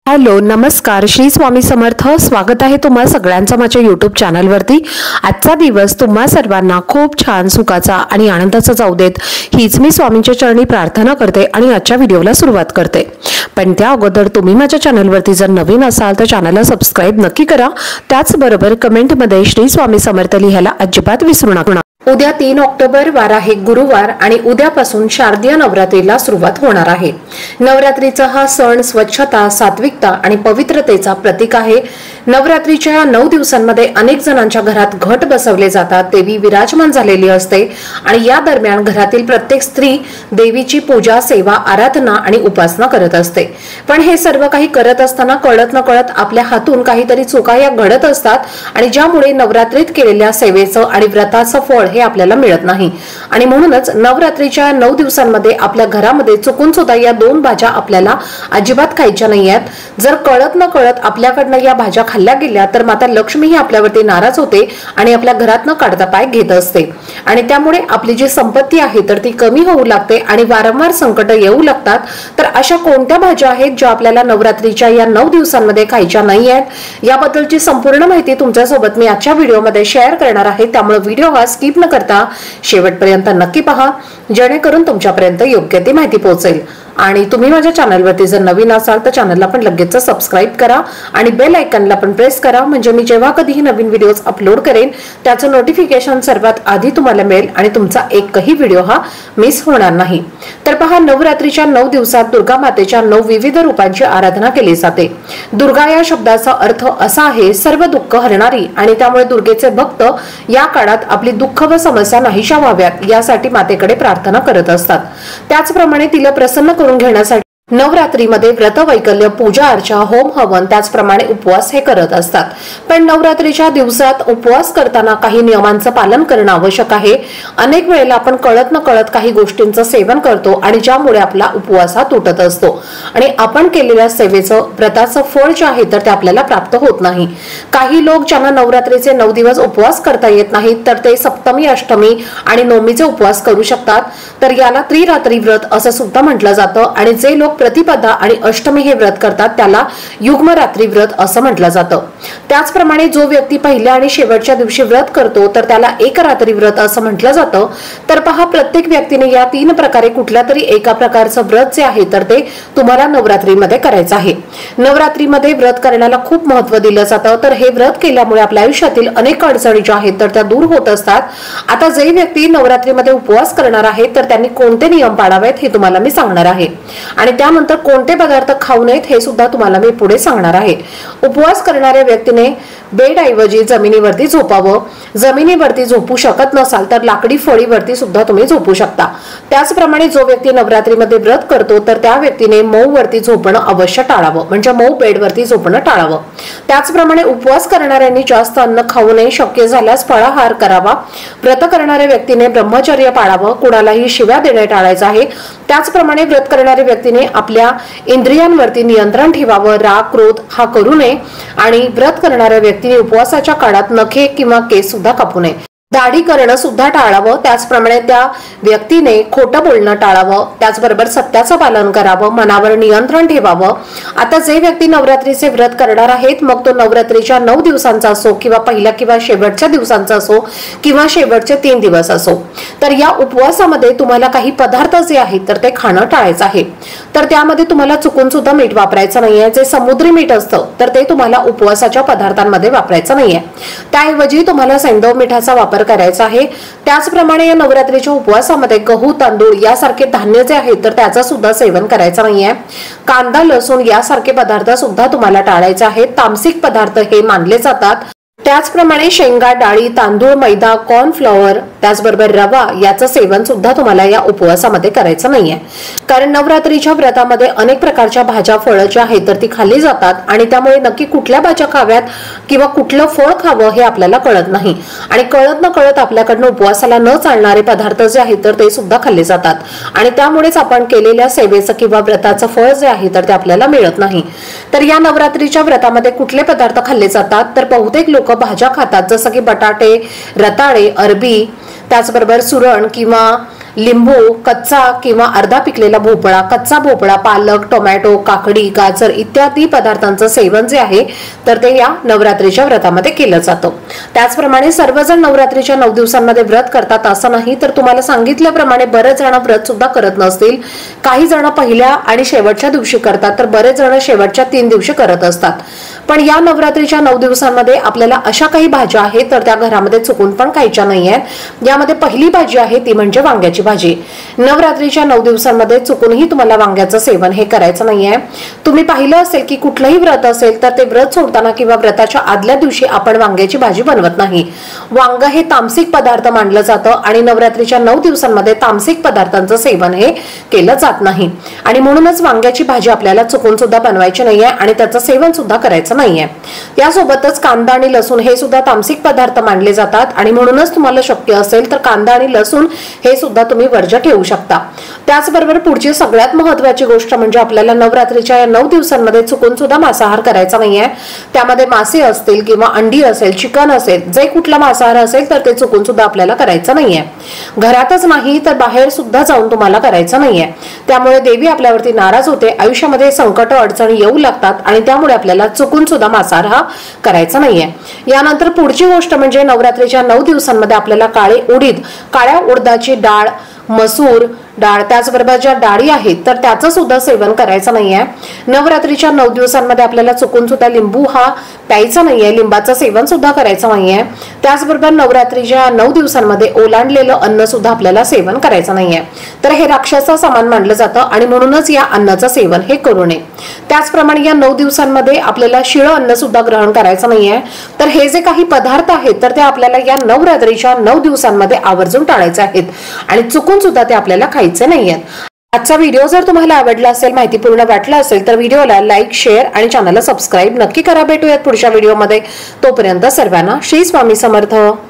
Hello नमस्कार श्री स्वामी समर्थ। स्वागत आहे तुम्हा सगळ्यांचं माझ्या YouTube चॅनलवरती। आजचा दिवस तुम्हा सर्वांना खूप छान सुखाचा आणि आनंदाचा जाऊ देत हीच मी स्वामींच्या चरणी प्रार्थना करते आणि आजच्या व्हिडिओला सुरुवात करते। पण त्या अगोदर तुम्ही माझ्या चॅनलवरती जर नवीन असाल तर चॅनलला सबस्क्राइब नक्की करा। त्याचबरोबर कमेंटमध्ये श्री स्वामी समर्थ लिहायला अजिबात विसरू नका। उद्या 3 ऑक्टोबर वार आहे गुरुवार आणि उद्यापासून शारदीय नवरात्रीला सुरुवात होणार आहे। नवरात्रीचा हा सण स्वच्छता, सात्विकता आणि पवित्रतेचा प्रतीक आहे। नवरात्रीच्या या 9 दिवसांमध्ये अनेक जणांच्या घरात घट बसवले जातात, देवी विराजमान झालेली असते आणि या दरम्यान घरातील प्रत्येक स्त्री देवीची पूजा, सेवा, आराधना आणि उपासना करत असते। पण हे सर्व काही करत असताना कळत नकळत आपल्या हातून काहीतरी चुका या घडत असतात आणि ज्यामुळे नवरात्रीत केलेल्या सेवेचं आणि व्रताचं फळ हे आपल्याला मिळत नाही। आणि म्हणूनच नवरात्रीच्या 9 दिवसांमध्ये आपल्या घरामध्ये चुकून सुद्धा या 2 भाज्या आपल्याला अजिबात खायच्या नाहीयेत। जर कळत न कळत आपल्याकडनं या भाज्या खाल्ल्या गेल्या तर माता लक्ष्मी ही आपल्यावरती नाराज होते आणि आपल्या घरातनं काढता पाय घेत असते आणि त्यामुळे आपली जी संपत्ती आहे तर ती कमी होऊ लागते आणि वारंवार संकट येऊ लागतात। तर अशा कोणत्या भाज्या आहेत ज्या आपल्याला नवरात्रीच्या या 9 दिवसांमध्ये खायच्या नाहीयेत याबद्दलची संपूर्ण माहिती तुमच्यासोबत मी आजच्या व्हिडिओमध्ये शेअर करणार आहे। त्यामुळे व्हिडिओ हा स्किप न करता शेवटपर्यंत नक्की पहा, जेणेकरून तुमच्यापर्यंत योग्य ती माहिती पोहोचेल। आणि तुम्ही माझ्या चॅनलवरती जर नवीन असाल तर चॅनलला पण लगेच सबस्क्राइब करा आणि बेल आयकॉनला पण प्रेस करा, म्हणजे मी जेव्हा कधीही नवीन व्हिडिओज अपलोड करेन त्याचं नोटिफिकेशन सर्वात आधी तुम्हाला मिळेल आणि तुमचा एकही व्हिडिओ हा मिस होणार नाही। तर पहा, नवरात्रीच्या 9 दिवसात दुर्गा मातेच्या 9 विविध रूपांची आराधना केली जाते। दुर्गा या शब्दाचा अर्थ असा आहे सर्व दुःख हरणारी, आणि त्यामुळे दुर्गेचे भक्त या काळात आपली दुःख व समस्या नाहीशा व्हाव्यात यासाठी मातेकडे प्रार्थना करत असतात। त्याचप्रमाणे तिला प्रसन्न करून घेण्यासाठी नवरात्रीमध्ये व्रत, वैकल्य, पूजा अर्चा, होम हवन त्याचप्रमाणे उपवास हे करत असतात। पण नवरात्रीच्या दिवसात उपवास करताना काही नियमांचं पालन करणं आवश्यक आहे। अनेक वेळेला आपण कळत न कळत काही गोष्टींचं सेवन करतो आणि ज्यामुळे आपला उपवास हा तुटत असतो आणि आपण केलेल्या सेवेचं, व्रताचं फळ जे आहे तर ते आपल्याला प्राप्त होत नाही। काही लोक ज्यांना नवरात्रीचे 9 दिवस उपवास करता येत नाहीत तर ते सप्तमी, अष्टमी आणि नवमीचे उपवास करू शकतात। तर याला त्रिरात्री व्रत असं सुद्धा म्हटलं जातं आणि जे लोक प्रतिपदा आणि अष्टमी हे व्रत करतात त्याला युग्म रात्री व्रत असं म्हटलं जातं। त्याचप्रमाणे जो व्यक्ती पहिल्या आणि शेवटच्या दिवशी व्रत करतो तर त्याला एक रात्री व्रत असं म्हटलं जातं। तर पहा, प्रत्येक व्यक्तीने या 3 प्रकारे कुठल्या तरी एका प्रकारचं व्रत जे आहे तर ते तुम्हाला नवरात्रीमध्ये करायचं आहे। नवरात्रीमध्ये व्रत करण्याला खूप महत्त्व दिलं जातं, तर हे व्रत केल्यामुळे आपल्या आयुष्यातील अनेक अडचणी ज्या आहेत तर त्या दूर होत असतात। आता जे व्यक्ती नवरात्रीमध्ये उपवास करणार आहेत तर त्यांनी कोणते नियम पाळावेत हे तुम्हाला मी सांगणार आहे आणि त्यानंतर कोणते पदार्थ खाऊ नयेत हे सुद्धा तुम्हाला मी पुढे सांगणार आहे। उपवास करणाऱ्या व्यक्तीने बेड ऐवजी जमिनीवरती झोपावं। जमिनीवरती झोपू शकत नसाल तर लाकडी फळीवरती सुद्धा तुम्ही झोपू शकता। त्याचप्रमाणे जो व्यक्ती नवरात्रीमध्ये व्रत करतो तर त्या व्यक्तीने मऊ वरती झोपणं अवश्य टाळावं, म्हणजे मऊ बेडवरती झोपणं टाळावं। त्याचप्रमाणे उपवास करणाऱ्यांनी जास्त अन्न खाऊ नये, शक्य झाल्यास फळाहार करावा। व्रत करणाऱ्या व्यक्तीने ब्रह्मचर्य पाळावं, कुणालाही शिव्या देणे टाळायचं आहे। त्याचप्रमाणे व्रत करणाऱ्या व्यक्तीने आपल्या इंद्रियांवरती नियंत्रण ठेवावं, राग, क्रोध हा करू नये आणि व्रत करणाऱ्या व्यक्तीने उपवासाच्या काळात नखे किंवा केस सुद्धा कापू नये। दाढी करणं सुद्धा टाळावं। त्याचप्रमाणे त्या व्यक्तीने खोटं बोलणं टाळावं, त्याचबरोबर सत्याचं पालन करावं, मनावर नियंत्रण ठेवावं। आता जे व्यक्ती नवरात्रीचे व्रत करणार आहेत मग तो नवरात्रीच्या 9 दिवसांचा असो किंवा पहिल्या किंवा शेवटच्या दिवसांचा असो किंवा शेवटचे 3 दिवस असो, तर या उपवासामध्ये तुम्हाला काही पदार्थ जे आहेत तर ते खाणं टाळायचं आहे। तर त्यामध्ये तुम्हाला चुकून सुद्धा मीठ वापरायचं नाहीये। जे समुद्री मीठ असतं तर ते तुम्हाला उपवासाच्या पदार्थांमध्ये वापरायचं नाहीये, त्याऐवजी तुम्हाला सैंधव मिठाचा वापर करायचा आहे। त्याचप्रमाणे या नवरात्रीच्या उपवासामध्ये गहू, तांदूळ यासारखे धान्य जे आहेत तर त्याचं सुद्धा सेवन करायचं नाहीये। कांदा, लसूण यासारखे पदार्थ सुद्धा तुम्हाला टाळायचे आहेत। तामसिक पदार्थ हे मानले जातात। त्याचप्रमाणे शेंगा, डाळी, तांदूळ, मैदा, कॉर्नफ्लॉवर त्याचबरोबर रवा याचं सेवन सुद्धा तुम्हाला या उपवासामध्ये करायचं नाहीये, कारण नवरात्रीच्या व्रतामध्ये अनेक प्रकारच्या भाज्या, फळं जी आहेत तर ती खाल्ली जातात आणि त्यामुळे नक्की कुठल्या भाज्या खाव्यात किंवा कुठलं फळ खावं हे आपल्याला कळत नाही आणि कळत न कळत आपल्याकडनं उपवासाला न चालणारे पदार्थ जे आहेत तर ते सुद्धा खाल्ले जातात आणि त्यामुळेच आपण केलेल्या सेवेचं किंवा व्रताचं फळ जे आहे तर ते आपल्याला मिळत नाही। तर या नवरात्रीच्या व्रतामध्ये कुठले पदार्थ खाल्ले जातात तर बहुतेक लोक भाज्या खातात, जसं की बटाटे, रताळे, अरबी, त्याचबरोबर सुरण किंवा लिंबू, कच्चा किंवा अर्धा पिकलेला भोपळा, कच्चा भोपळा, पालक, टोमॅटो, काकडी, गाजर इत्यादी पदार्थांचं सेवन जे आहे तर ते या नवरात्रीच्या व्रतामध्ये केलं जातं। त्याचप्रमाणे सर्वजण नवरात्रीच्या 9 दिवसांमध्ये व्रत करतात असं नाही, तर तुम्हाला सांगितल्याप्रमाणे बरेच जण व्रत सुद्धा करत नसतील। काही जण पहिल्या आणि शेवटच्या दिवशी करतात, तर बरेच जण शेवटच्या 3 दिवशी करत असतात। पण या नवरात्रीच्या 9 दिवसांमध्ये आपल्याला अशा काही भाज्या आहेत तर त्या घरामध्ये चुकून पण खायच्या नाहीयेत। यामध्ये पहिली भाजी आहे ती म्हणजे वांग्याची भाजी। नवरात्रीच्या 9 दिवसांमध्ये चुकूनही तुम्हाला वांग्याचं सेवन हे करायचं नाहीये। तुम्ही पाहिलं असेल की कुठलंही व्रत असेल तर ते व्रत सोडताना किंवा व्रताच्या आदल्या दिवशी आपण वांग्याची भाजी बनवत नाही। वांग हे तामसिक पदार्थ मानलं जातं आणि नवरात्रीच्या 9 दिवसांमध्ये तामसिक पदार्थांचं सेवन हे केलं जात नाही आणि म्हणूनच वांग्याची भाजी आपल्याला चुकून सुद्धा बनवायची नाहीये आणि त्याचं सेवन सुद्धा करायचं नाहीये। यासोबतच कांदा आणि लसूण हे सुद्धा तामसिक पदार्थ मानले जातात आणि म्हणूनच तुम्हाला शक्य असेल तर कांदा आणि लसूण हे सुद्धा तुम्ही वर्ज्य ठेवू शकता। त्याचबरोबर पुढची सगळ्यात महत्त्वाची गोष्ट म्हणजे आपल्याला नवरात्रीच्या या 9 दिवसांमध्ये चुकून सुद्धा मांसाहार करायचा नाहीये। त्यामध्ये मासे असतील किंवा अंडी असेल, चिकन असेल, जे कुठला मांसाहार असेल तर ते चुकून सुद्धा आपल्याला करायचं नाहीये। घरातच नाही तर बाहेर सुद्धा जाऊन तुम्हाला करायचं नाहीये। त्यामुळे देवी आपल्यावरती नाराज होते, आयुष्यामध्ये संकट अडचणी येऊ लागतात आणि त्यामुळे आपल्याला चुकून सुद्धा मांसाहार हा करायचा नाहीये। यानंतर पुढची गोष्ट म्हणजे नवरात्रीच्या 9 दिवसांमध्ये आपल्याला काळे उडीद, काळ्या उडदाची डाळ, मसूर डाळ, त्याचबरोबर ज्या डाळी आहेत तर त्याचं सुद्धा सेवन करायचं नाहीये। नवरात्रीच्या 9 दिवसांमध्ये आपल्याला चुकून सुद्धा लिंबू हा प्यायचा नाहीये, लिंबाचं सेवन सुद्धा करायचं नाहीये। त्याचबरोबर नवरात्रीच्या 9 दिवसांमध्ये ओलांडलेलं अन्न सुद्धा आपल्याला सेवन करायचं नाहीये, तर हे राक्षसा समान मानलं जातं आणि म्हणूनच या अन्नाचं सेवन हे करू नये। त्याचप्रमाणे या 9 दिवसांमध्ये आपल्याला शिळं अन्न सुद्धा ग्रहण करायचं नाहीये, तर हे जे काही पदार्थ आहेत तर ते आपल्याला या नवरात्रीच्या 9 दिवसांमध्ये आवर्जून टाळायचे आहेत आणि चुकून सुद्धा ते आपल्याला खायचे नाहीयेत। आजचा व्हिडिओ जर तुम्हाला आवडला असेल, माहितीपूर्ण वाटला असेल तर व्हिडिओला लाईक, शेअर आणि चॅनलला सबस्क्राईब नक्की करा। भेटूयात पुढच्या व्हिडिओमध्ये, तोपर्यंत सर्वांना श्री स्वामी समर्थ।